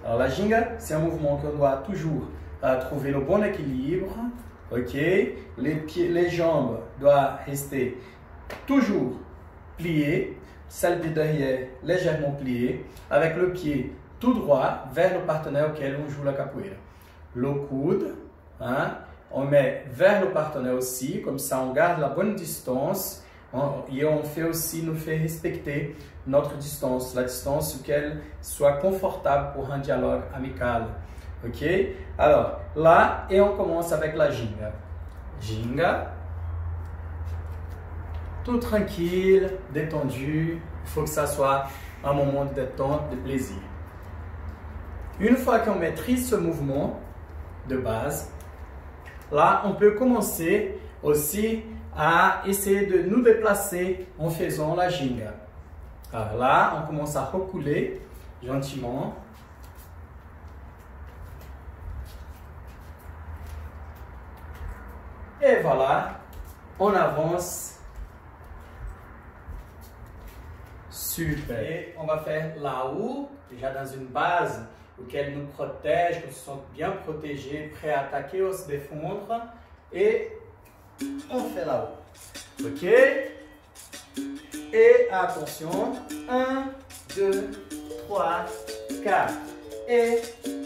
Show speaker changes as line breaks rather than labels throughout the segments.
Alors la ginga, c'est un mouvement qu'on doit toujours trouver le bon équilibre. Ok, les jambes doivent rester toujours pliées, celle de derrière légèrement pliée, avec le pied tout droit vers le partenaire auquel on joue la capoeira. Le coude, hein, on met vers le partenaire aussi, comme ça on garde la bonne distance et on nous fait respecter notre distance, la distance qu'elle soit confortable pour un dialogue amical. Ok? Alors là, et on commence avec la ginga. Ginga. Tout tranquille, détendu. Il faut que ça soit un moment de détente, de plaisir. Une fois qu'on maîtrise ce mouvement de base, là, on peut commencer aussi à essayer de nous déplacer en faisant la ginga. Alors là, on commence à reculer gentiment. Et voilà, on avance. Super. Et on va faire là-haut, déjà dans une base auquel nous protège, qu'on se sente bien protégé, prêt à attaquer ou se défendre. Et on fait là-haut. Ok? Et attention, 1, 2, 3, 4. Et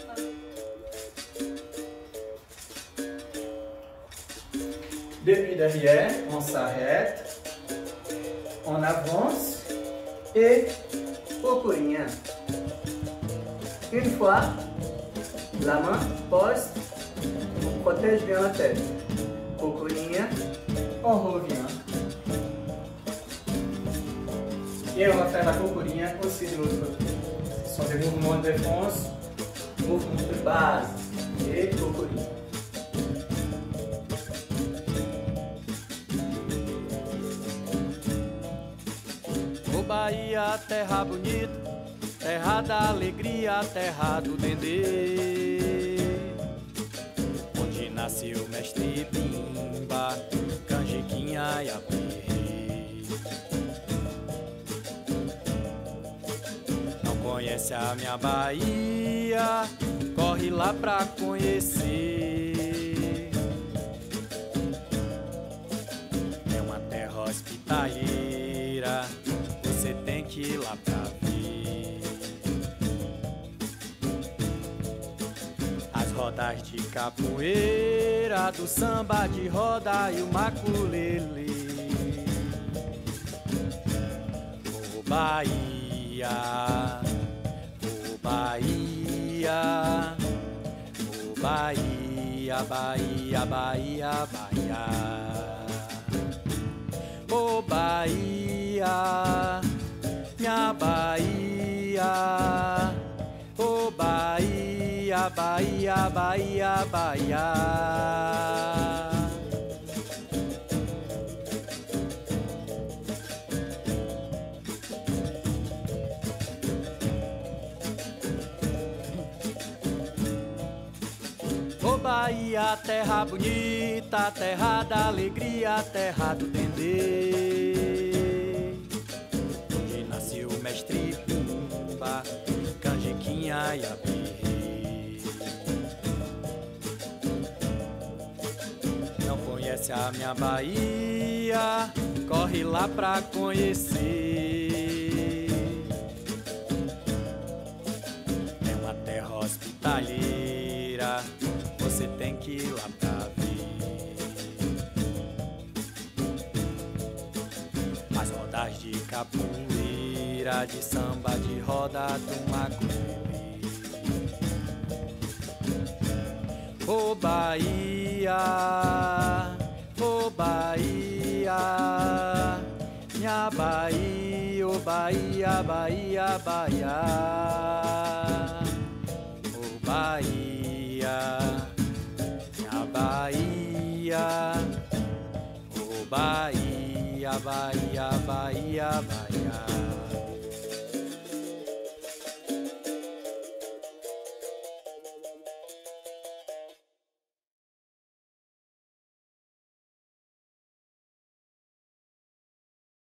depuis derrière, on s'arrête, on avance et cocorinha. Une fois, la main poste, on protège bien la tête. Cocorinha, on revient. Et on va faire la cocorinha aussi de l'autre côté. Ce sont des mouvements de défense, mouvements de base et cocorinha.
Bahia, terra bonita, terra da alegria, terra do Dendê, onde nasceu o mestre Pimba, Canjiquinha e Apê. Não conhece a minha Bahia? Corre lá pra conhecer. É uma terra hospitaleira, você tem que ir lá pra ver as rodas de capoeira, do samba de roda e o maculele. Ô Bahia, ô Bahia, ô Bahia, Bahia, Bahia, Bahia. Ô Bahia, minha Bahia, ô Bahia, Bahia, Bahia, Bahia. Ô Bahia, terra bonita, terra da alegria, terra do Dendê, onde nasceu o mestre Pimba, Canjiquinha e Apê. Não conhece a minha Bahia? Corre lá pra conhecer. É uma terra hospitaleira, você tem que ir lá pra ver as rodas de capoeira, de samba, de roda do maculele. Ô Bahia, ô Bahia, minha Bahia, ô Bahia, Bahia, Bahia. Ô Bahia, Bahia, oh Bahia, Bahia, Bahia, Bahia.